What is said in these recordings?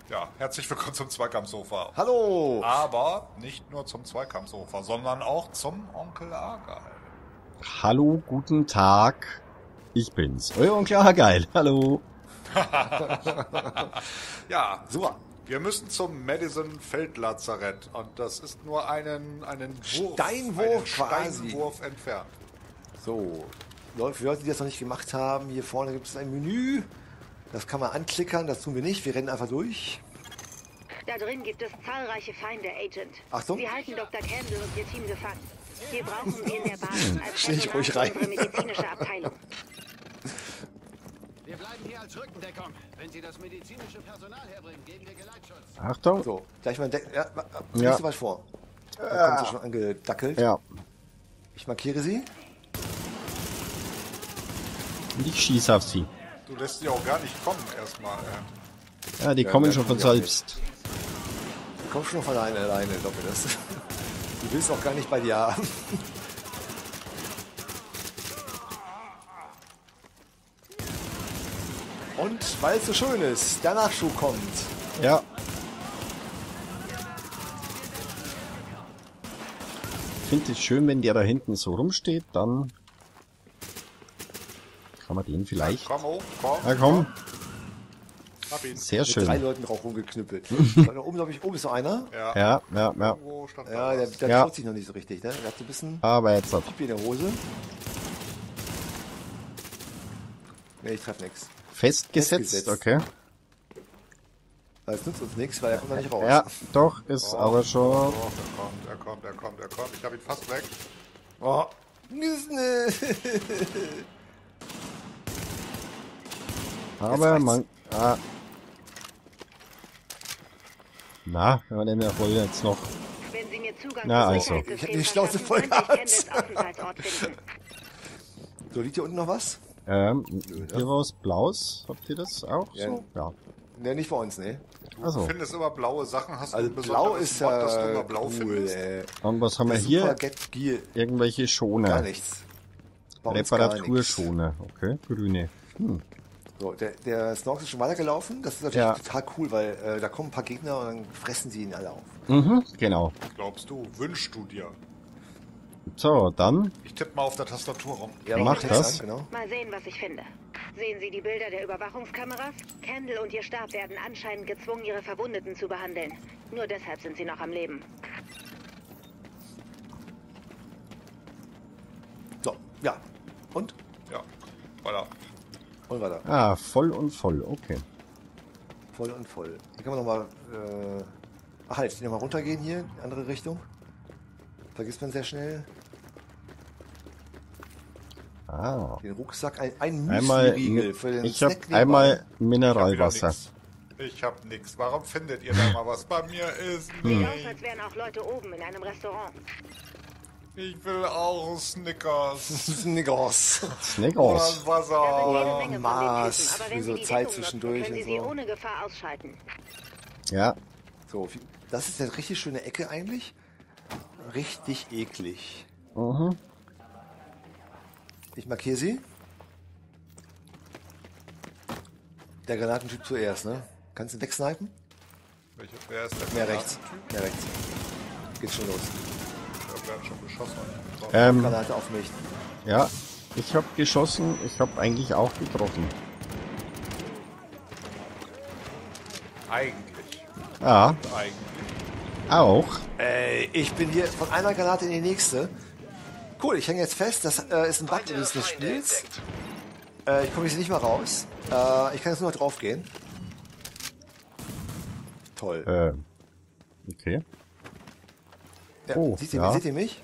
Ja, herzlich willkommen zum Zweikampfsofa. Hallo! Aber nicht nur zum Zweikampfsofa, sondern auch zum Onkel Argyle. Hallo, guten Tag. Ich bin's, euer Onkel Argyle. Hallo. Ja, So, wir müssen zum Madison Feldlazarett und das ist nur einen Steinwurf quasi. Steinwurf entfernt. so. Für Leute, die das noch nicht gemacht haben, hier vorne gibt es ein Menü. Das kann man anklickern, das tun wir nicht. Wir rennen einfach durch. Da drin gibt es zahlreiche Feinde, Agent. Achtung. Sie halten Dr. Campbell und ihr Team gefangen. Wir brauchen sie in der Basis als Stell dich Personal ruhig für rein. unsere medizinische Abteilung. Wir bleiben hier als Rückendeckung. Wenn Sie das medizinische Personal herbringen, geben wir Geleitschutz. Achtung. So, gleich mal ja, Ja. nicht so weit vor. Da kommt sie schon angedackelt. Ja. Ich markiere sie. Und ich schieße auf sie. Du lässt die auch gar nicht kommen erstmal. Ja, die kommen schon von selbst. Du kommst schon von alleine, glaub mir das. Du willst auch gar nicht bei dir haben. Und weil es so schön ist, der Nachschub kommt. Ja. Ich finde es schön, wenn der da hinten so rumsteht, dann kann man den vielleicht... Komm hoch, komm. Ja, komm. Hab ihn. Sehr Mit 3 schön. Leuten drauf rumgeknüppelt. Da oben, glaube ich, oben ist noch einer. Ja. Ja. Irgendwo stand Ja, da der was. Ja. traut sich noch nicht so richtig, ne? Der hat so ein bisschen Aber jetzt hat Pipi in der Hose. Ne, ich treffe nichts. festgesetzt, Festgesetzt. okay. Weil es nützt uns nichts, weil er kommt da nicht raus. Ja, doch, ist aber schon... Oh, er kommt. Ich hab ihn fast weg. Oh. Aber reicht's. man... Ah. Na, wenn man den ja wohl jetzt noch... Wenn Sie mir Zugang Na, zum also. Sicherheitssystem Ich hab die Schnauze verschaffen, voll könnte ich gehabt. Campbells Aufenthaltsort finden. So, liegt hier unten noch was? Hier war was Blaues. Habt ihr das auch Ja. so? Ja. Ne, nicht bei uns, ne? Du Also. findest immer blaue Sachen. Hast du Also ein blau besonderes ist Mod, dass du ja immer blau cool, findest? ey. Und was haben wir Super hier? Get Gear. Irgendwelche Gar Schoner. nichts. Bei uns gar nichts. Reparaturschoner. Okay, grüne. So, der Snorks ist schon weitergelaufen. Das ist natürlich Ja. total cool, weil da kommen ein paar Gegner und dann fressen sie ihn alle auf. Mhm, genau. Glaubst du, wünschst du dir? So, dann... Ich tippe mal auf der Tastatur rum. Ja, Mach Text das. an, genau. Mal sehen, was ich finde. Sehen Sie die Bilder der Überwachungskameras? Campbell und ihr Stab werden anscheinend gezwungen, ihre Verwundeten zu behandeln. Nur deshalb sind sie noch am Leben. So, ja. Und? Ja, weiter. Und weiter. Ah, voll und voll. Okay. Voll und voll. Hier kann man nochmal... Ach halt, nochmal runtergehen hier, in die andere Richtung. Vergisst man sehr schnell. Ah. Den Rucksack, ein Einmal... Müsli-Riegel für den Ich habe Snack nebenbei. einmal Ich hab wieder Mineralwasser. nix. Ich hab nix. Warum findet ihr da mal was? Bei mir ist Sieht Hm. aus, nicht. als wären auch Leute oben in einem Restaurant. Ich will auch Snickers. Snickers. Oder Snickers. ein Da sind Wasser. jede Menge von den Mars, Typen, aber wie wenn so Sie die Zeit Deckung zwischendurch nutzen, können Sie und sie so. ohne Gefahr ausschalten. Ja. So, das ist eine richtig schöne Ecke eigentlich. Richtig eklig. Mhm. Ich markiere sie. Der Granatentyp zuerst, ne? Kannst du wegsnipen? Wer ist der Mehr rechts. Mehr rechts. Geht schon los. Der hat schon geschossen. Granate auf mich. Ja. Ich habe geschossen. Ich habe eigentlich auch getroffen. Eigentlich. Ja, Eigentlich. auch. Ich bin hier von einer Granate in die nächste. Cool, ich hänge jetzt fest. Das ist ein Bug des Spiels. Ich komme jetzt nicht mehr raus. Ich kann jetzt nur noch drauf gehen. Toll. Okay. Ja, oh, seht ja. ihr mich?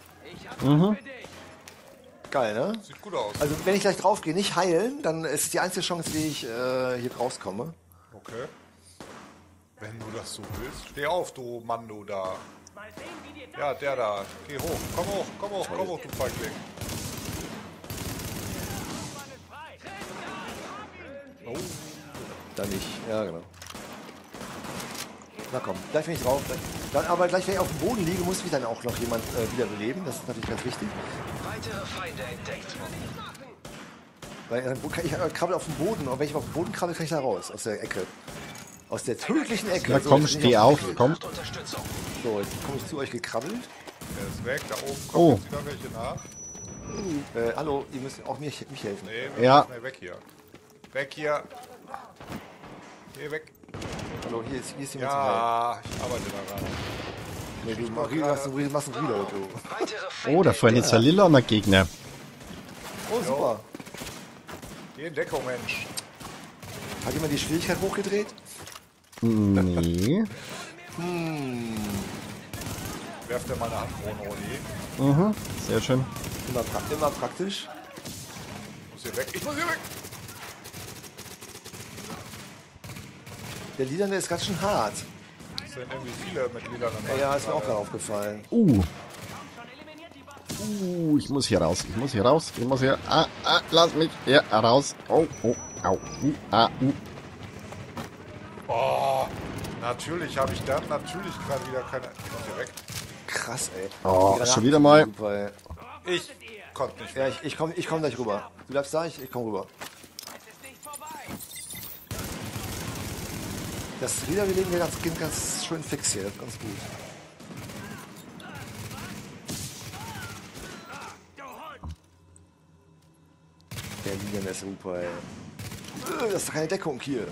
Geil, ne? Sieht gut aus. Also wenn ich gleich drauf gehe, nicht heilen, dann ist die einzige Chance, wie ich hier rauskomme. Okay. Wenn du das so willst. Steh auf, du Mann, du da. Ja, der da. Geh hoch. Komm hoch, du Feigling. Oh. Dann nicht, ja genau. Na komm, gleich bin ich drauf. Dann, aber gleich, wenn ich auf dem Boden liege, muss mich dann auch noch jemand wiederbeleben. Das ist natürlich ganz wichtig. Weitere Feinde entdeckt. Weil ich krabbel auf dem Boden und wenn ich auf dem Boden krabbel, kann ich da raus, aus der Ecke. Aus der tödlichen Ecke. Na So, komm, jetzt bin ich steh auf, komm. So, jetzt komme ich zu euch gekrabbelt. Der ist weg, da oben kommt Oh. jetzt wieder welche nach. Hallo, ihr müsst auch mich helfen. Nee, wir Ja. müssen schnell weg hier. Weg hier. Geh weg. Hallo, hier ist jemand zu helfen. Ja, ich arbeite daran. Nee, du machst einen Reload, du. Oh, da vorne ist ein lilaner Gegner. Oh, super. Geh in Deckung, Mensch. Hat jemand die Schwierigkeit hochgedreht? Nee. Werft er mal eine Handkrone, Oli. Mhm, sehr schön. Immer praktisch. Ich muss hier weg. Ich muss hier weg. Der Lilane ist ganz schön hart. Es sind irgendwie viele mit Liedern am Ja, ist mir auch gerade aufgefallen. Ich muss hier raus. Ich muss hier raus. Ich muss hier. Lass mich hier raus. Oh, au. Oh, natürlich habe ich dann natürlich gerade wieder keine... Ich muss hier weg. Krass, ey. Oh, Die schon wieder mal. Super, ey. Ich konnte nicht Ja, weg. ich komm gleich rüber. Du bleibst da, ich komm rüber. Das Wiederbeleben wir ganz schön fix hier, das ist ganz gut. Der Lilian ist super, ey. Das ist doch keine Deckung hier.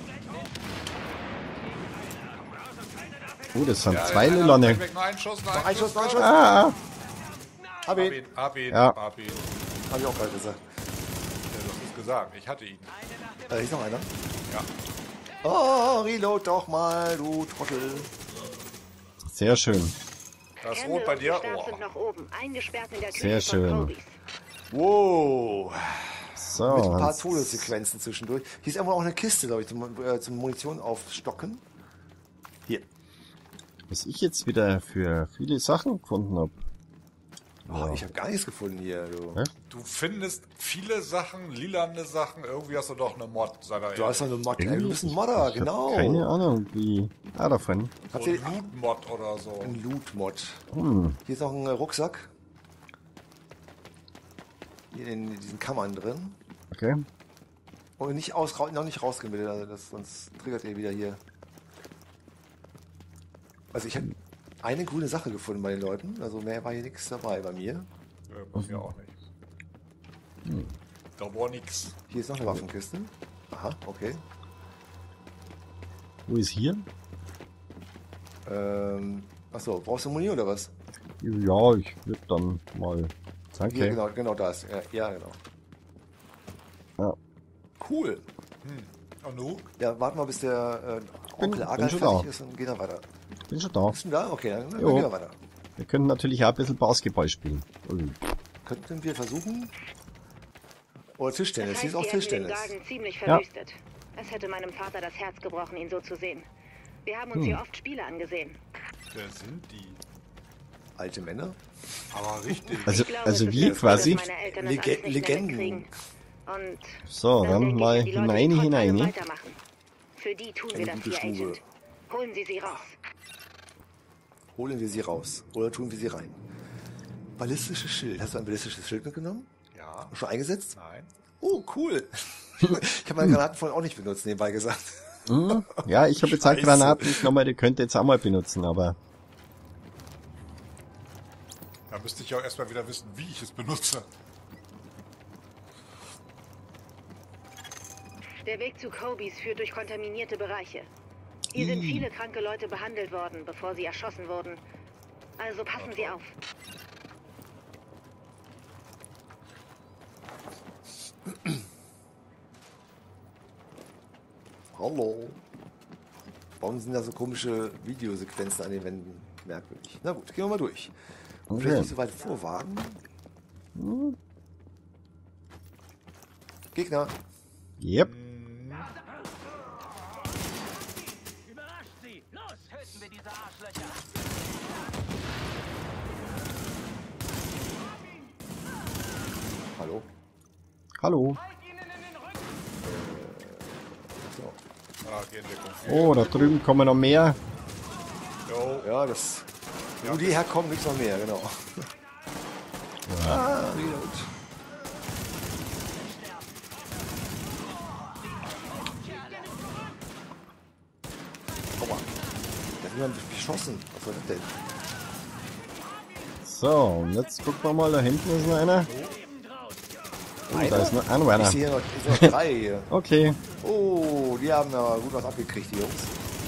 Oh, das sind Ja, zwei ja, Lilane. weg, noch ein Schuss, noch Noch ein Schuss, noch ein Schuss. Ah, Hab ihn. Hab ihn. Ja. Hab ich auch gerade gesagt. Ja, das ist gesagt. Ich hatte ihn. Da ist noch einer. Ja. Oh, reload doch mal, du Trottel. sehr schön. Das ist Kendall rot bei und dir. ihr Stab Oh. sind noch oben, eingesperrt in der Küche Sehr schön. von Cobys. Wow. So. Mit ein paar jetzt- Todessequenzen zwischendurch. Hier ist irgendwo auch eine Kiste, glaube ich, zum Munition aufstocken. Hier. Was ich jetzt wieder für viele Sachen gefunden habe. Oh, ich habe gar nichts gefunden hier. Du, Ja? Du findest viele Sachen, lilane Sachen. Irgendwie hast du doch eine Mod, sei da du hast doch eine Mod. Ey, du bist ein Ich Modder, hab genau. Keine Ahnung, wie. Davon. Habt so ihr ein Loot-Mod oder so. ein Loot-Mod? Hm. Hier ist noch ein Rucksack. Hier in diesen Kammern drin. Okay. Und noch nicht rausgehen bitte, also sonst triggert ihr wieder hier. Also ich habe eine grüne Sache gefunden bei den Leuten. Also mehr war hier nichts dabei bei mir. Bei mir auch nicht. Da war nix. Hier ist noch eine Waffenkiste. Aha, okay. Wo ist hier? Achso, brauchst du Munition oder was? Ja, ich würde dann mal. Hier, Danke. genau das. Ja, genau. Ja. Cool. Und du? Ja, warten wir, bis der Onkel bin Agal schon fertig da. ist und gehen dann weiter. Bin schon da. Bist du da? Okay, dann Jo. gehen wir weiter. Wir können natürlich auch ein bisschen Basketball spielen. Könnten wir versuchen? Oder Tischtennis. Das Hier ist heißt, auch sie hätten den Tischtennis. Garten ziemlich verwüstet. Es hätte meinem Vater das Herz gebrochen, ihn so zu sehen. Wir haben uns hier oft Spiele angesehen. Wer sind die? Alte Männer. Aber richtig. Also, Ich glaube, also es ist wie gut, quasi. dass meine Eltern das alles nicht mehr Legenden. mitkriegen. Und So, dann denke ich, mal wenn die Leute hinein, trotz allem hinein. weitermachen. Für die tun wir Eine das gute hier, Stube. Agent. Holen Sie sie raus. Holen wir sie raus. Oder tun wir sie rein. Ballistisches Schild. Hast du ein ballistisches Schild mitgenommen? Ja. Schon eingesetzt? Nein. Oh, cool. Ich habe meine Granaten vorhin auch nicht benutzt, nebenbei gesagt. Hm? Ja, ich habe jetzt auch Scheiße. Granaten. Ich nochmal, die könnte jetzt auch mal benutzen, aber. Da müsste ich auch erstmal wieder wissen, wie ich es benutze. Der Weg zu Cobys führt durch kontaminierte Bereiche. Hier sind viele kranke Leute behandelt worden, bevor sie erschossen wurden. Also passen Sie auf. Hallo. Warum sind da so komische Videosequenzen an den Wänden? Merkwürdig. Na gut, gehen wir mal durch. Und Okay. vielleicht nicht so weit vorwagen. Gegner. Yep. Überrascht sie! Los, töten wir diese Arschlöcher! Hallo. Hallo. So. Ah, geh in Deckung. Oh, da drüben kommen noch mehr. Jo. Ja, das. Wo die herkommen, gibt's noch mehr, genau. Ah, Reload. hat jemand beschossen. Was war das denn? So, und jetzt gucken wir mal, da hinten ist noch einer. Oh, da ist noch einer. Ich sehe hier noch 3 hier. Okay. Oh, die haben ja gut was abgekriegt, die Jungs.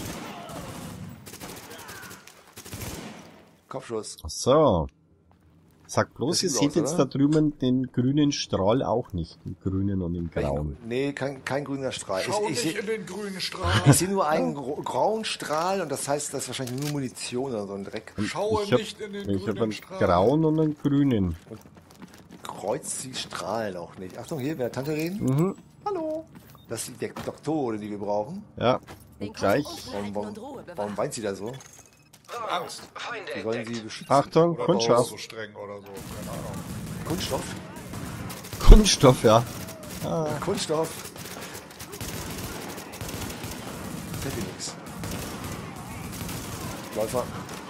Kopfschuss. So. Sag bloß, ihr Das sieht seht aus, jetzt oder? da drüben den grünen Strahl auch nicht. Den grünen und den grauen. Nee, kein grüner Strahl. Schau Ich nicht in den grünen Strahl. sehe nur einen grauen Strahl und das heißt, das ist wahrscheinlich nur Munition oder so ein Dreck. Schaue Ich hab nicht in den einen grünen Strahl. grauen und einen grünen. Kreuzt die Strahlen auch nicht. Achtung, hier, wer Tante reden? Mhm. Hallo. Das ist die Doktorin, die wir brauchen. Ja, und gleich. Warum weint sie da so? Angst. Die wollen sie beschützen. Achtung, Oder Kunststoff. so streng oder so. Keine Ahnung. Kunststoff? Kunststoff, ja. Kunststoff. Fällt dir nix. Läufer.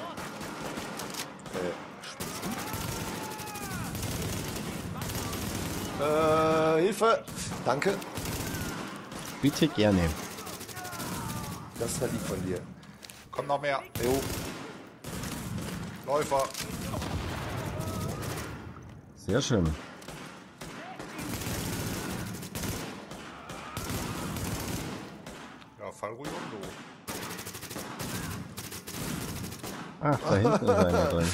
Spitzen. Hilfe. Danke. Bitte gerne. Das war lieb von dir. Komm noch mehr. Jo. Läufer. Sehr schön. Ja, fall ruhig um, du. Ach, da hinten ist einer drin.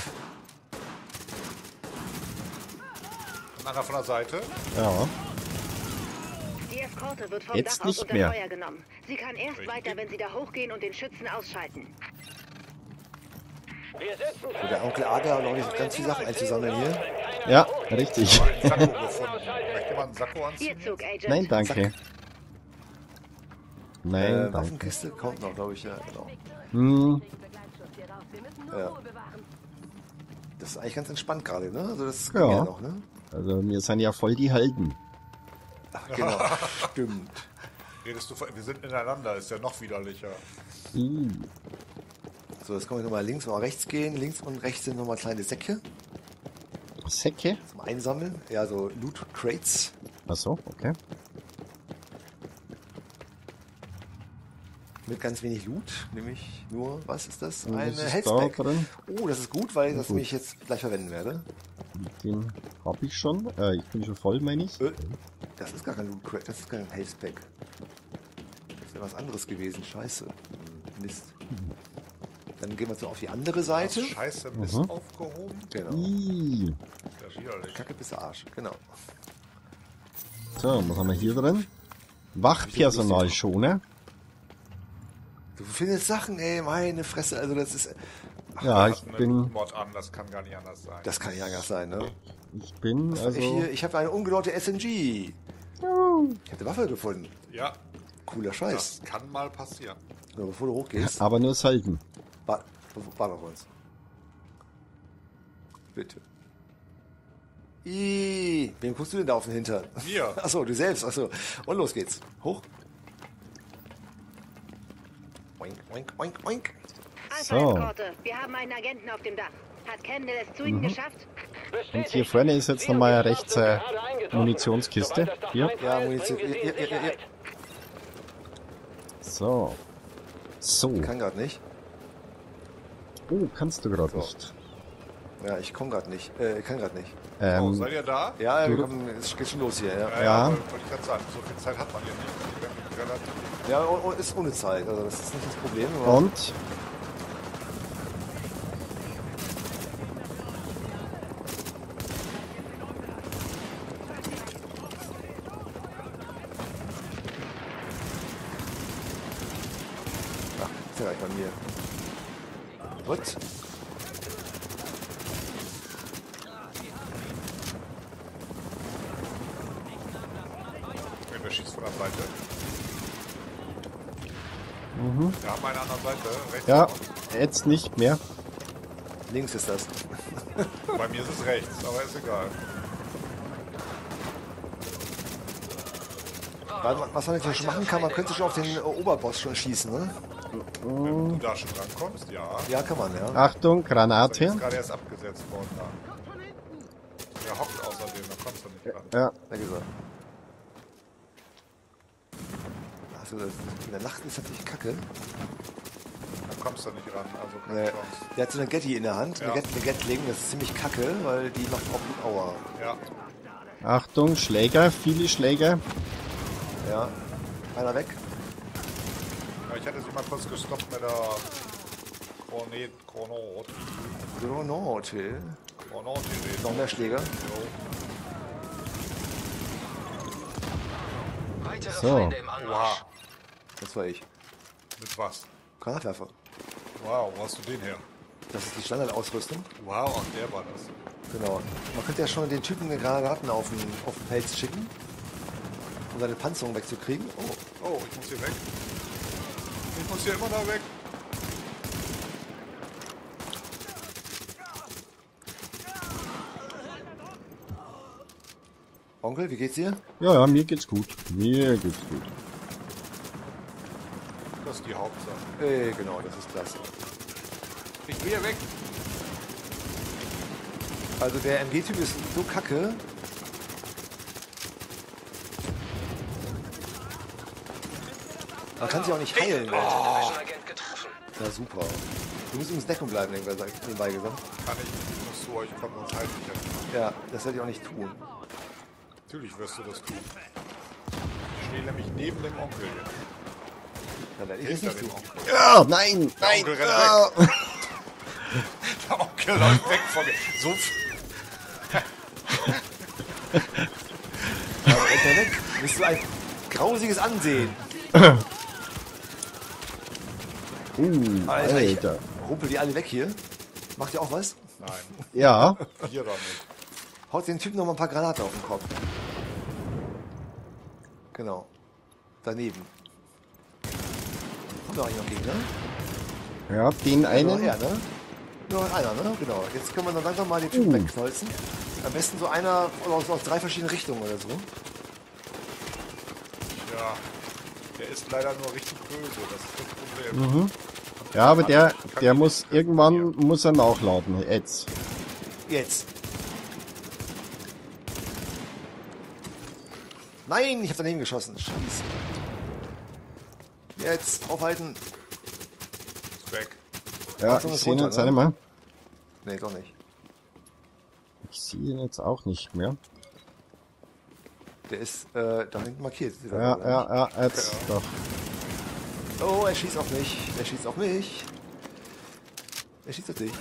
Und einer von der Seite. Ja. Die Eskorte wird vom Jetzt Dach aus nicht unter mehr. Feuer genommen. Sie kann erst weiter, wenn Sie da hochgehen und den Schützen ausschalten. So, der Onkel Aga hat noch nicht ganz viele Sachen einzusammeln hier. Ja, richtig. Einen Sakko gefunden. Möchte jemand einen Sakko anziehen? Hier Zug, Agent. Nein, danke. Nein, danke. Waffenkiste kommt noch, glaube ich, ja, genau. Hm, Ja. Das ist eigentlich ganz entspannt gerade, ne? Also das Ja. ging ja noch, ne? also wir sind ja voll die Helden. Ach, genau, stimmt. Redest du von, wir sind ineinander, ist ja noch widerlicher. So, jetzt können wir nochmal links und rechts gehen. Links und rechts sind nochmal kleine Säcke Säcke? zum Einsammeln. Ja, so Loot Crates. Achso, okay. Mit ganz wenig Loot, nämlich nur, was ist das? Und Eine was ist Healthpack. da drin? Oh, das ist gut, weil ich das Gut. nämlich jetzt gleich verwenden werde. Den hab ich schon. Ich bin schon voll, meine ich. Das ist gar kein Loot Crate, das ist kein Healthpack. Das wäre was anderes gewesen, scheiße. Mist. Dann gehen wir so auf die andere Seite. Scheiße, Mist aufgehoben. Genau. Ih. Das ist widerlich. Kacke bis Arsch, genau. So, was haben wir hier drin? Wachpersonalschoner. Du findest Sachen, ey, meine Fresse, also das ist... Ja, Hat ich eine bin, Mod an, das kann gar nicht anders sein. Das kann ja anders sein, ne? also, Ich habe eine ungelaute SMG. Ich habe eine Waffe gefunden. Ja, Cooler Scheiß. das kann mal passieren. So, bevor du hochgehst, aber nur selten. warte auf uns. Bitte. Wem guckst du denn da auf den Hintern? Mir. Achso, du selbst. Achso. Und los geht's. Hoch. Oink, oink, oink, oink. Alpha So. Eskorte, wir haben einen Agenten auf dem Dach. Hat Kendall es zu Ihnen geschafft? Und hier vorne ist jetzt nochmal rechts Munitionskiste. Hier. Ja, Munition. Ja. So. So. Kann gerade nicht. Oh, kannst du gerade So. nicht. Ja, ich komme gerade nicht. Kann gerade nicht. Oh, seid ihr da? Ja, Du- es geht schon los hier, ja. Ja. Wollte ich gerade sagen, so viel Zeit hat man hier nicht. Die werden relativ. Ja, und ist ohne Zeit. Also das ist nicht das Problem. aber- Und? Ach, ist ja gleich bei mir. What? Wer schießt von der Seite? Wir haben eine an der Seite. Rechts. Ja, jetzt nicht mehr. Links ist das. Bei mir ist es rechts, aber ist egal. Was man jetzt schon machen kann, man könnte schon auf den Oberboss schon schießen, ne? Wenn du da schon rankommst, ja. Ja, kann man, ja. Achtung, Der Granate. ist gerade erst abgesetzt worden da. Der hockt außerdem, da kommst du nicht ran. Ja, Ja, gesagt. Also, in der Nacht ist natürlich kacke. Da kommst da nicht ran, also keine Nee. Chance. Der hat so eine Getty in der Hand, Ja. eine Gatling, das ist ziemlich kacke, weil die macht auch gut Aua. Ja, Achtung, Schläger, viele Schläger. Ja. Einer weg. ja, ich hätte sie mal kurz gestoppt mit der Granate. Granate. Noch mehr Schläger. Jo. Weitere So. Feinde im Anmarsch. Wow, Das war ich. mit was? Granatwerfer. Wow, wo hast du den her? Das ist die Standardausrüstung. Wow, ach, der war das. Genau. Man könnte ja schon den Typen den Granaten auf den Pelz schicken, um seine Panzerung wegzukriegen. Oh, Oh, ich muss hier weg. Ich muss hier immer da weg. Onkel, wie geht's dir? Ja, ja, mir geht's gut. Mir geht's gut. Das ist die Hauptsache. Genau, das ist klasse. Ich will hier weg. Also der MG-Typ ist so kacke. Man kann sich auch nicht heilen. Ne? Division-Agent getroffen. Ja, super. Du musst übrigens Deckung bleiben, nebenbei gesagt. Kann ich. Ich muss zu euch kommen, sonst halte ich ja. Ja, das werde ich auch nicht tun. Natürlich wirst du das tun. Ich stehe nämlich neben dem Onkel. Da werde ich es Hinter nicht dem tun. Onkel. Ja, nein, nein. Onkel rennt Ah. Der Onkel läuft weg von mir. So Rennt er weg. Bist du ein grausiges Ansehen. Alter, ich Alter. rumpel die alle weg hier. Macht ihr auch was? Nein, Ja, hier doch nicht. Haut den Typen noch mal ein paar Granaten auf den Kopf. Genau. Daneben. Kommt doch eigentlich noch Gegner? ja, den Nur einen. er, ne? Nur einer, ne? Genau. Jetzt können wir dann langsam mal den Typen wegknolzen. Am besten so einer aus 3 verschiedenen Richtungen oder so. Ja, der ist leider nur richtig böse. Das ist das Problem. Ja, aber der muss irgendwann muss er nachladen. Jetzt. Jetzt. Nein, ich habe daneben geschossen. Scheiße. Jetzt aufhalten. Ist weg. Ja, Achtung, ich ist sehe ihn runter, jetzt ne? einmal. Nee, doch nicht. Ich sehe ihn jetzt auch nicht mehr. Der ist da hinten markiert. Ja, jetzt doch. Oh, er schießt auf mich. Er schießt auf mich. Er schießt auf dich.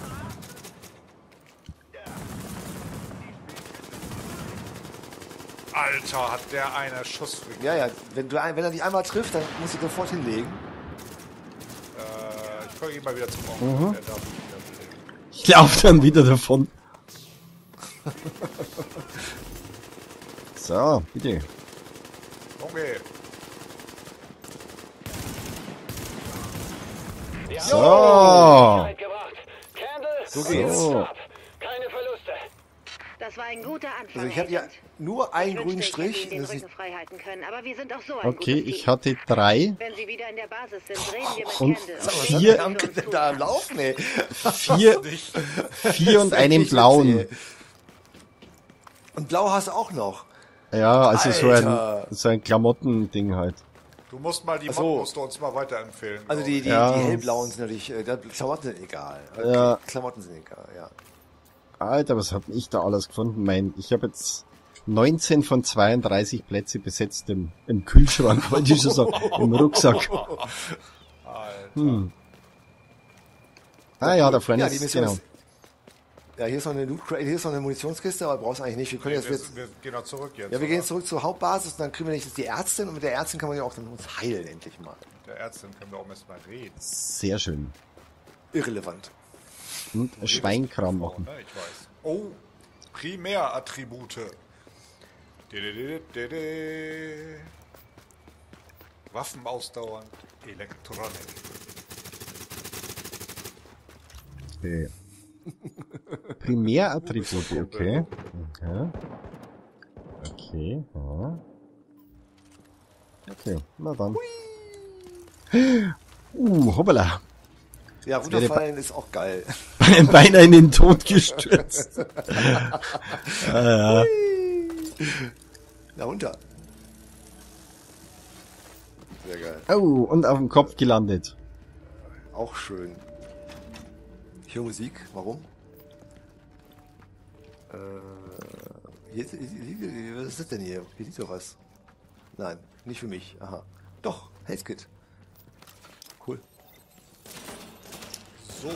Alter, hat der eine Schuss. Ja, ja. Wenn er dich einmal trifft, dann muss ich sofort hinlegen. Ich folge ihm mal wieder zum Onkel. Der darf nicht wieder bewegen. Ich laufe dann wieder davon. So, bitte. Okay. So. So geht's. So. Keine Verluste. Das war ein guter Anfang. Also ich habe ja Agent. nur einen Ich grünen wünschte, ich hätte Strich. Ihnen den Das ist Rücken frei halten können, aber wir sind auch so ein Okay, gutes ich Team. hatte 3. Wenn Sie wieder in der Basis sind, reden wir mit Und Kendall. was hat vier- der Onkel denn da am Laufen, ey? 4 und einen Echt blauen. witzig, ey. Und blau hast du auch noch. Ja, also Alter. so ein Klamottending halt. Du musst mal die Ach so. Mod musst du uns mal weiterempfehlen. Also glaub die Ja. hellblauen sind natürlich, Klamotten sind egal. Okay, Ja. Klamotten sind egal, ja. Alter, was hab ich da alles gefunden? Ich habe jetzt 19 von 32 Plätze besetzt im Kühlschrank, wollte ich schon sagen, im Rucksack. ich. Alter. Ah ja, da vorne Ja, ist die Mission genau. ist, ja, hier ist noch eine Loot Crate, hier ist noch eine Munitionskiste, aber brauchst du eigentlich nicht. Wir können jetzt, Wir gehen noch zurück jetzt. ja, wir gehen oder? zurück zur Hauptbasis und dann kriegen wir nicht die Ärztin und mit der Ärztin kann man ja auch dann uns heilen, endlich mal. Mit der Ärztin können wir auch erstmal reden. Sehr schön. Irrelevant. Und Schweinkram Oh, machen. ne, ich weiß. Oh, Primärattribute. Didididididi. Waffen ausdauernd. Elektronik. Okay. Primärattribute, okay. Okay. Okay, ja. Okay, na dann. Hoppala. Ja, runterfallen ist auch geil. Beinahe in den Tod gestürzt. Na, runter. Sehr geil. Oh, und auf dem Kopf gelandet. Auch schön. Ich höre Musik. Warum? Was ist das denn hier? Hier liegt doch was. Nein, nicht für mich. Aha. Doch, Health Kit. Cool. So.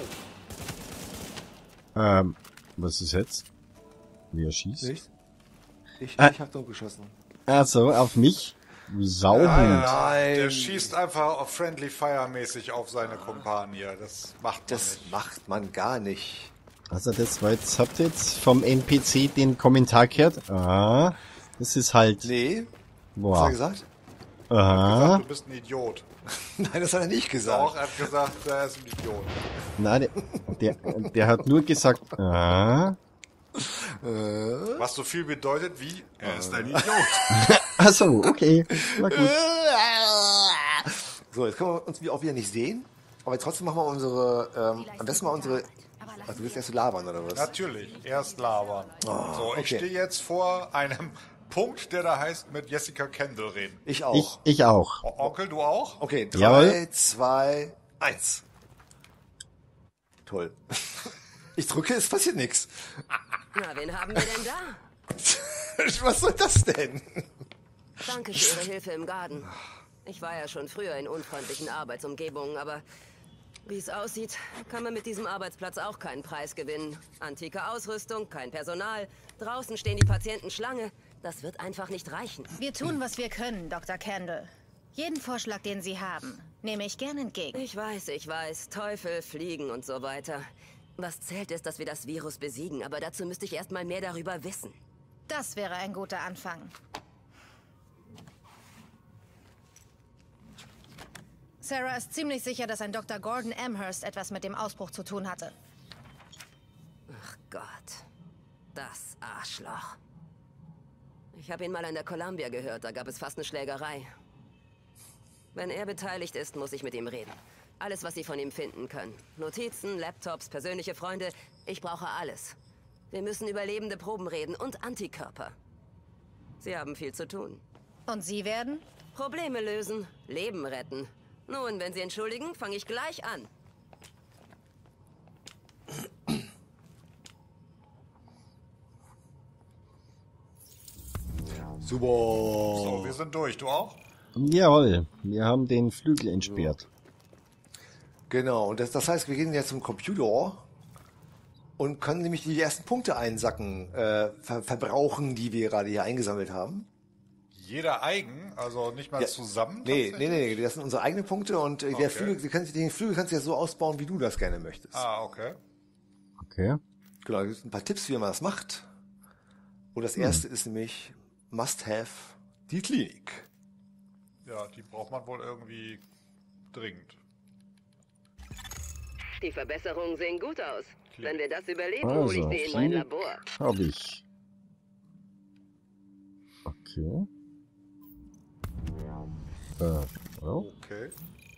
Was ist jetzt? Wie er schießt? Nicht? Ich hab doch geschossen. Also, auf mich? Sauber. Nein. Der schießt einfach auf Friendly Fire mäßig auf seine Kumpanie. Das macht man Das nicht. macht man gar nicht. Also das war jetzt, habt ihr jetzt vom NPC den Kommentar gehört? Ah, das ist halt... Nee, was hat er Boah. gesagt? Er hat Aha. gesagt, du bist ein Idiot. Nein, das hat er nicht Auch, gesagt. er hat gesagt, er ist ein Idiot. Nein, der hat nur gesagt, ah. Was so viel bedeutet wie, er ist ein Idiot. Ach so, okay. Na gut. So, jetzt können wir uns auch wieder nicht sehen. Aber trotzdem machen wir unsere, am besten mal unsere... Also du willst erst labern, oder was? Natürlich, erst labern. So, ich okay. stehe jetzt vor einem Punkt, der da heißt, mit Jessica Kendall reden. Ich auch. Ich auch. Onkel, du auch? Okay, 3, Jawohl. 2, 1. Toll. Ich drücke, es passiert nichts. Na, wen haben wir denn da? Was soll das denn? Danke für Ihre Hilfe im Garten. Ich war ja schon früher in unfreundlichen Arbeitsumgebungen, aber wie es aussieht, kann man mit diesem Arbeitsplatz auch keinen Preis gewinnen. Antike Ausrüstung, kein Personal, draußen stehen die Patienten Schlange. Das wird einfach nicht reichen. Wir tun, was wir können, Dr. Kendall. Jeden Vorschlag, den Sie haben, nehme ich gern entgegen. Ich weiß. Teufel, Fliegen und so weiter. Was zählt ist, dass wir das Virus besiegen, aber dazu müsste ich erst mal mehr darüber wissen. Das wäre ein guter Anfang. Sarah ist ziemlich sicher, dass ein Dr. Gordon Amherst etwas mit dem Ausbruch zu tun hatte. Ach Gott. Das Arschloch. Ich habe ihn mal an der Columbia gehört, da gab es fast eine Schlägerei. Wenn er beteiligt ist, muss ich mit ihm reden. Alles, was Sie von ihm finden können. Notizen, Laptops, persönliche Freunde. Ich brauche alles. Wir müssen über lebende Proben reden und Antikörper. Sie haben viel zu tun. Und Sie werden? Probleme lösen, Leben retten. Nun, wenn Sie entschuldigen, fange ich gleich an. Super. So, wir sind durch. Du auch? Jawohl, wir haben den Flügel entsperrt. Genau, und das heißt, wir gehen jetzt zum Computer und können nämlich die ersten Punkte einsacken, verbrauchen, die wir gerade hier eingesammelt haben. Jeder eigen, also nicht mal Ja. zusammen? Nee, das sind unsere eigenen Punkte und Okay. den Flügel kannst du ja so ausbauen, wie du das gerne möchtest. Ah, okay. Okay. Genau, es gibt ein paar Tipps, wie man das macht. Und das erste ist nämlich Must-Have, die Klinik. Ja, die braucht man wohl irgendwie dringend. Die Verbesserungen sehen gut aus. Wenn wir das überleben, Also, hole ich sie in mein Klinik Labor. habe ich. Okay. Oh. Okay.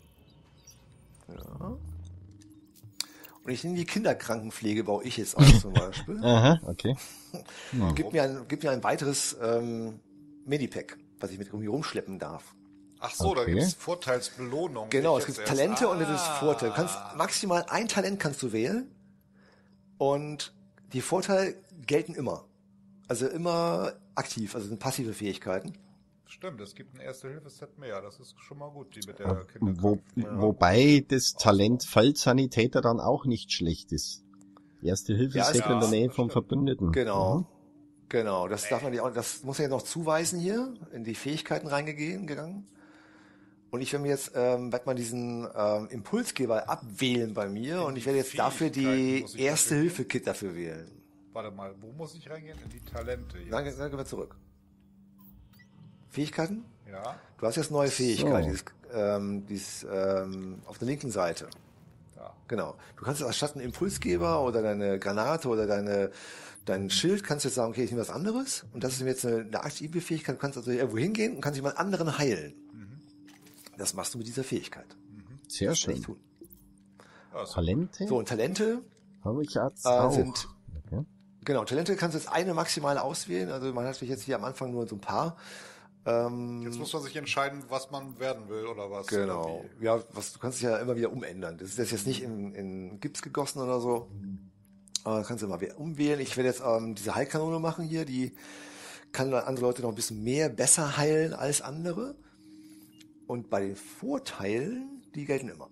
Und ich nehme die Kinderkrankenpflege, baue ich jetzt aus zum Beispiel. Aha, okay. Ja. Gib mir ein weiteres Medipack, was ich mit irgendwie rumschleppen darf. Ach so, da Okay. gibt's Vorteilsbelohnung. Genau, Ich es gibt jetzt Talente erst- und es ist Vorteil. Du kannst maximal ein Talent kannst du wählen und die Vorteile gelten immer. Also immer aktiv, also sind passive Fähigkeiten. Stimmt, es gibt ein Erste-Hilfe-Set mehr. Das ist schon mal gut, die mit der Wo, Kinderkrankenpflege. wobei das Talent Feldsanitäter dann auch nicht schlecht ist. Erste Hilfe Ja, ist in der Nähe vom stimmt. Verbündeten. Genau. Mhm. Genau, das darf man das muss ja noch zuweisen hier, in die Fähigkeiten gegangen. Und ich werde mir jetzt, werd mal diesen Impulsgeber abwählen bei mir und ich werde jetzt dafür Fähigkeiten die muss ich Erste-Hilfe-Kit dafür wählen. Warte mal, wo muss ich reingehen? In die Talente. Jetzt. Dann gehen wir zurück. Fähigkeiten? Ja, Du hast jetzt neue Fähigkeit, So. dieses auf der linken Seite. ja. Genau. Du kannst jetzt anstatt einen Impulsgeber oder deine Granate oder dein Schild, kannst du jetzt sagen, okay, ich nehme was anderes. Und das ist jetzt eine aktive Fähigkeit. Du kannst also irgendwo hingehen und kannst jemand anderen heilen. Das machst du mit dieser Fähigkeit. Sehr Das schön. tun. Also, Talente So, und Talente habe ich jetzt auch. sind, Okay. genau, Talente kannst du jetzt eine maximale auswählen. Also man hat jetzt hier am Anfang nur so ein paar. Jetzt muss man sich entscheiden, was man werden will oder was. Genau. Oder wie. Ja, du kannst dich ja immer wieder umändern. Das ist jetzt nicht in Gips gegossen oder so. Aber kannst du immer wieder umwählen. Ich werde jetzt diese Heilkanone machen hier. Die kann andere Leute noch ein bisschen besser heilen als andere. Und bei den Vorteilen, die gelten immer.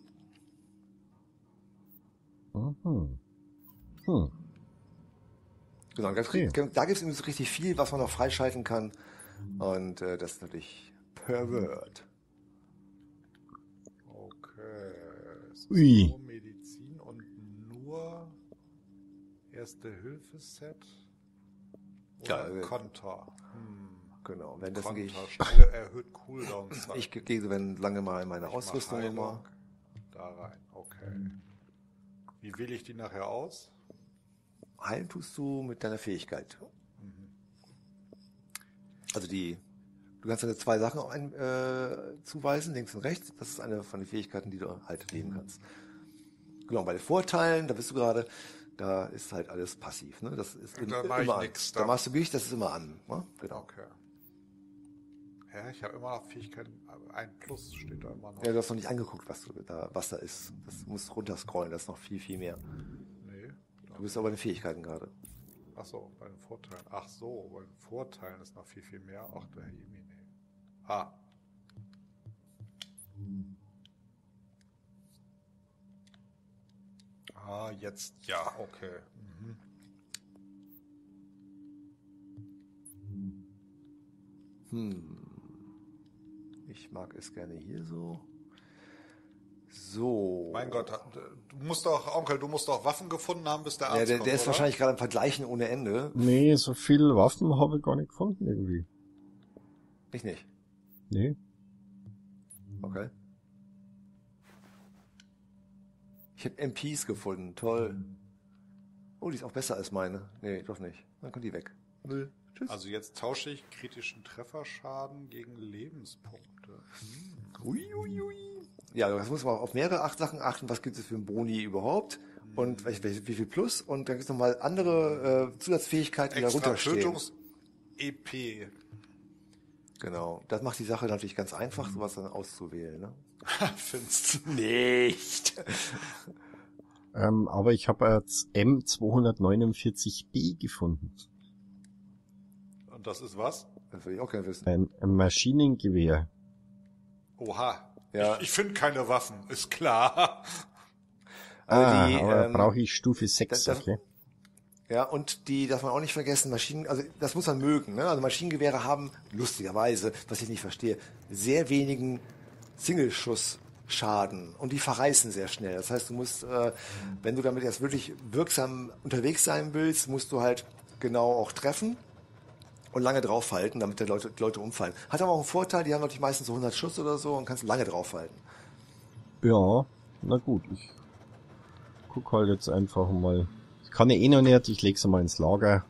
Mhm. Genau, da gibt es so richtig viel, was man noch freischalten kann. Und das ist natürlich pervert. Okay. Es ist Ui. nur Medizin und nur Erste-Hilfe-Set oder Ja, Konter. Genau, währenddessen gehe Konter, ich, schnelle erhöht Cooldown-Zeit. ich gehe so lange mal in meine Ausrüstung Heilung immer. da rein, okay. Wie wähle ich die nachher aus? Heilen tust du mit deiner Fähigkeit. Also du kannst deine 2 Sachen zuweisen, links und rechts. Das ist eine von den Fähigkeiten, die du halt nehmen kannst. Genau, bei den Vorteilen, da bist du gerade, da ist halt alles passiv. Ne? Das ist Da mach ich immer nix, an. Da machst du Gewicht, das ist immer an. Ne? Genau. Okay. Ja, ich habe immer noch Fähigkeiten, 1+ steht da immer noch. Ja, du hast noch nicht angeguckt, was da ist. Das musst du runterscrollen, das ist noch viel, viel mehr. Nee. Du bist aber bei den Fähigkeiten gerade. Ach so, bei den Vorteilen. Ach so, bei den Vorteilen ist noch viel, viel mehr. Ach, der Jemine. Ah. Ah, jetzt, ja, okay. Ich mag es gerne hier so. So. Mein Gott, du musst doch, Onkel, du musst doch Waffen gefunden haben, bis der Ja, Arzt der kommt, ist oder? wahrscheinlich gerade am Vergleichen ohne Ende. Nee, so viele Waffen habe ich gar nicht gefunden irgendwie. Ich nicht. Nee. Okay. Ich habe MPs gefunden. Toll. Oh, die ist auch besser als meine. Nee, doch nicht. Dann kommt die weg. Müll. Tschüss. Also jetzt tausche ich kritischen Trefferschaden gegen Lebenspunkte. Uiuiui. Ja, das muss man auf mehrere Sachen achten. Was gibt es für einen Boni überhaupt? Und wie viel Plus? Und dann gibt es nochmal andere Zusatzfähigkeiten, die da Extra runterstehen. Tötungs-EP. Genau. Das macht die Sache natürlich ganz einfach, sowas dann auszuwählen. Ne? Findest du? Nicht. Aber ich habe jetzt M249B gefunden. Und das ist was? Das will ich auch gerne wissen. Ein Maschinengewehr. Oha. Ja. Ich finde keine Waffen, ist klar. Aber brauche ich Stufe 6, das- okay. Ja, und die darf man auch nicht vergessen, also das muss man mögen. Ne? Also Maschinengewehre haben, lustigerweise, was ich nicht verstehe, sehr wenigen Singleschuss-Schaden und die verreißen sehr schnell. Das heißt, du musst, wenn du damit jetzt wirklich wirksam unterwegs sein willst, musst du halt genau auch treffen und lange draufhalten, damit die Leute umfallen. Hat aber auch einen Vorteil, die haben natürlich meistens so 100 Schuss oder so und kannst lange draufhalten. Ja, na gut, ich guck halt jetzt einfach mal. Ich kann ja eh noch nicht, ich leg's mal ins Lager.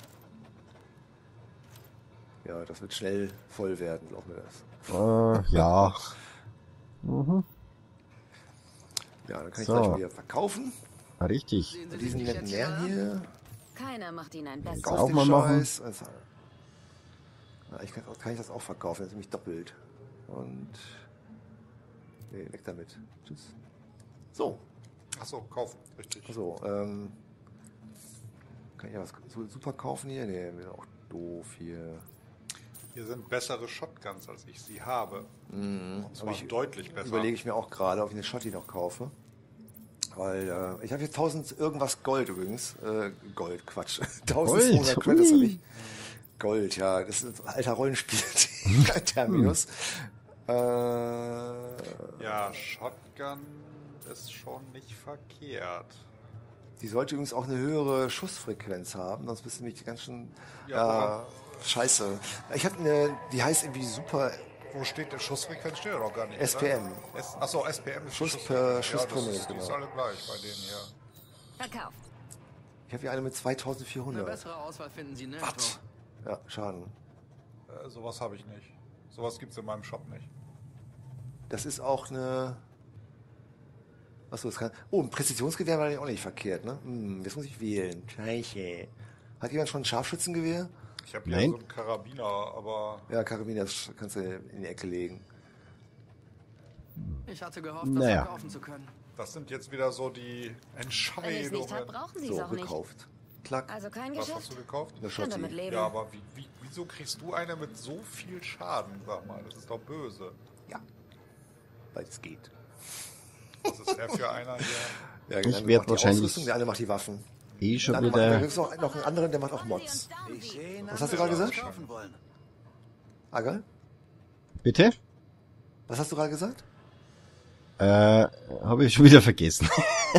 Ja, das wird schnell voll werden, glaub mir das. Ja. Mhm. Ja, dann kann ich So. gleich schon wieder verkaufen. Richtig. Und diesen netten Herrn hier. Keiner macht ihn ein Jetzt besseres. Kauf auch den mal machen. Scheiß. Ja, kann ich das auch verkaufen, das ist nämlich doppelt. Und nee, weg damit. Tschüss. So, Achso, kaufen, richtig. also, kann ich ja was so super kaufen hier? Nee, wir sind auch doof hier. Hier sind bessere Shotguns, als ich sie habe. Und zwar Aber ich deutlich besser. Überlege ich mir auch gerade, ob ich eine Shotty noch kaufe. Weil ich habe hier 1000 irgendwas Gold übrigens. Gold, Quatsch. 1200 Credits habe ich. Gold, ja. Das ist ein alter Rollenspiel. Terminus. Ja, Shotgun ist schon nicht verkehrt. Die sollte übrigens auch eine höhere Schussfrequenz haben, sonst bist du nämlich ganz schön Ja, scheiße. Ich habe eine, die heißt irgendwie Super Wo steht der Schussfrequenz? Steht ja noch gar nicht. SPM. Achso, SPM ist Schuss die per Schussfrequenz. Schuss Ja, pro das Minute, ist, die ist genau. alle gleich bei denen hier. Verkauft. Ich habe hier eine mit Eine 2400. bessere Auswahl finden Sie nirgendwo. Ja, Schaden. Sowas habe ich nicht. Sowas gibt's in meinem Shop nicht. Das ist auch eine. Achso, das kann. Oh, ein Präzisionsgewehr war ja auch nicht verkehrt, ne? Jetzt muss ich wählen. Scheiße. Hat jemand schon ein Scharfschützengewehr? Ich habe hier Nein. so einen Karabiner, aber Ja, Karabiner das kannst du in die Ecke legen. Ich hatte gehofft, Naja. das verkaufen zu können. das sind jetzt wieder so die Wenn ich es nicht Entscheidungen. habe, brauchen Sie So, es auch nicht. gekauft. Klack. Also kein Was Geschäft? hast du gekauft? Eine Ich kann damit Schotti. leben. Ja, aber wieso kriegst du eine mit so viel Schaden? Sag mal, das ist doch böse. Ja. Weil es geht. Was ist der für einer hier? Ja, Ich der eine werd macht die wahrscheinlich- Ausrüstung, der eine macht die Waffen. Schon Dann da wieder. gibt es noch einen anderen, der macht auch Mods. Ich sehe ihn Was hast du gerade gesagt? kaufen wollen. Agal? Bitte? Was hast du gerade gesagt? Habe ich schon wieder vergessen.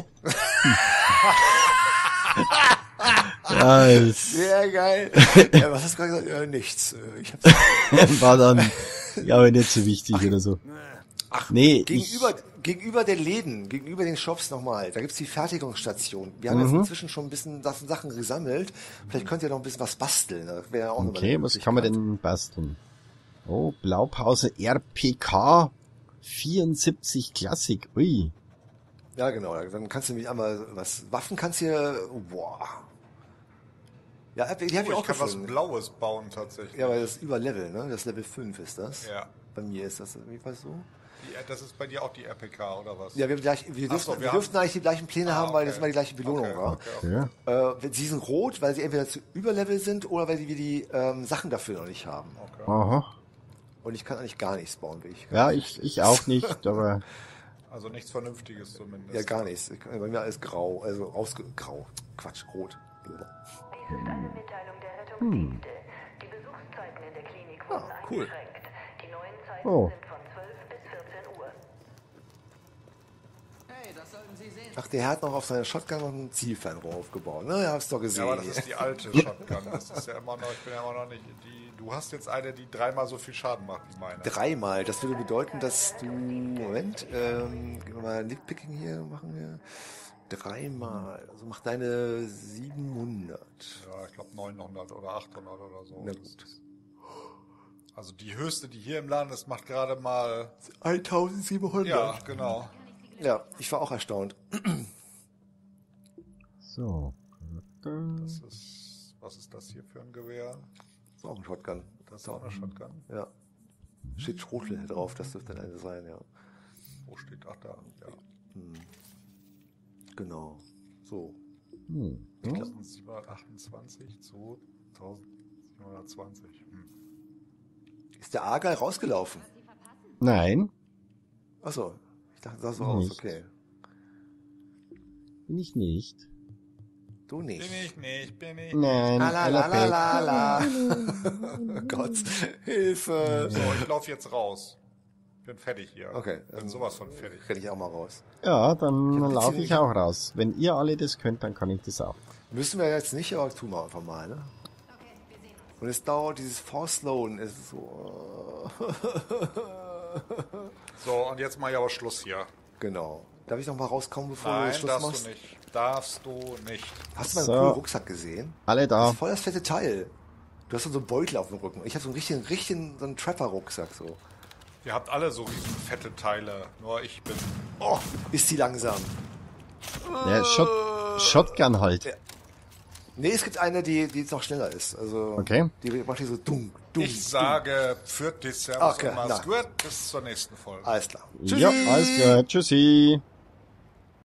Ja, es Sehr geil. Was hast du gerade gesagt? Nichts. Ich hab's war dann, ja, aber nicht so wichtig oder so. Nee, gegenüber den Läden, gegenüber den Shops nochmal, da gibt's die Fertigungsstation. Wir haben jetzt inzwischen schon ein bisschen Sachen gesammelt. Vielleicht könnt ihr noch ein bisschen was basteln. Das wäre auch nochmal okay, eine was kann man Möglichkeit. denn basteln? Oh, Blaupause RPK 74 Classic. Ui. Ja, genau. Dann kannst du nämlich einmal Waffen kannst du hier, boah. Ja, die habe ich Ich auch kann was gefunden. Blaues bauen tatsächlich. Ja, weil das ist über Level, ne? Das Level 5 ist das. Ja. Bei mir ist das jedenfalls so. Das ist bei dir auch die RPK oder was? Ja, wir Ach so, wir dürften eigentlich die gleichen Pläne haben, weil das immer die gleiche Belohnung Okay, war. okay. Ja. Sie sind rot, weil sie entweder zu Überlevel sind oder weil wir die Sachen dafür noch nicht haben. Aha. Und ich kann eigentlich gar nichts bauen, wie ich. Ja, ich auch nicht, aber Also nichts Vernünftiges zumindest. Ja, gar nichts. Bei mir alles grau, also grau. Quatsch, rot. Dies ist eine Mitteilung der Rettungsdienste. Die Besuchszeiten in der Klinik wurden cool. eingeschränkt. Die neuen Zeiten Oh. sind von 12 bis 14 Uhr. Hey, das sollten Sie sehen. Ach, der hat noch auf seiner Shotgun noch ein Zielfernrohr aufgebaut. Na, ja, hab's doch Ja, gesehen. aber das ist die alte Shotgun. Das ist ja immer noch, ich bin ja immer noch nicht. Du hast jetzt eine, die 3-mal so viel Schaden macht wie meine. Dreimal. Das würde bedeuten, dass du. Moment, gehen wir mal Nickpicking hier machen wir. Dreimal. Also macht deine 700. Ja, ich glaube 900 oder 800 oder so. Na Das gut. ist- Also die höchste, die hier im Laden ist, macht gerade mal. 1700. Ja, genau. Ja, ich war auch erstaunt. so. Das ist. Was ist das hier für ein Gewehr? Das ist auch ein Shotgun. Das ist auch eine Shotgun. Ja. Steht Schrotel drauf, das dürfte dann eine sein, ja. Wo steht? Ach da. Ja. Genau. So. 1728 zu 1720. Ist der Argal rausgelaufen? Nein, Achso. Ich dachte, das sah so aus, Nicht. okay. bin ich nicht. Du nicht. Bin ich. Nein, La la la la la la. Alapet. Gott, Hilfe. So, ich laufe jetzt raus. Bin fertig hier. Okay, Bin sowas von fertig. Renn ich auch mal raus. Ja, dann hab laufe ziemlich- ich auch raus. Wenn ihr alle das könnt, dann kann ich das auch. Müssen wir jetzt nicht, aber tun wir einfach mal, ne? Und es dauert, dieses Force-Loaden ist so. So, und jetzt mache ich aber Schluss hier. Genau. Darf ich noch mal rauskommen, bevor Nein, du Schluss darfst machst? du nicht. Darfst du nicht. Hast du meinen So. coolen Rucksack gesehen? Alle Das da. ist voll das fette Teil. Du hast so einen Beutel auf dem Rücken. Ich habe so einen richtigen so einen Trapper-Rucksack so. Ihr habt alle so riesen fette Teile. Nur ich bin. Oh, ist die langsam. Ja, Shotgun halt. Nee, es gibt eine, die jetzt noch schneller ist. Also, Okay. Die macht hier so dumm. Ich sage für die Servus Okay, und mach's na. gut. Bis zur nächsten Folge. Alles klar. Ja, alles klar. Tschüssi.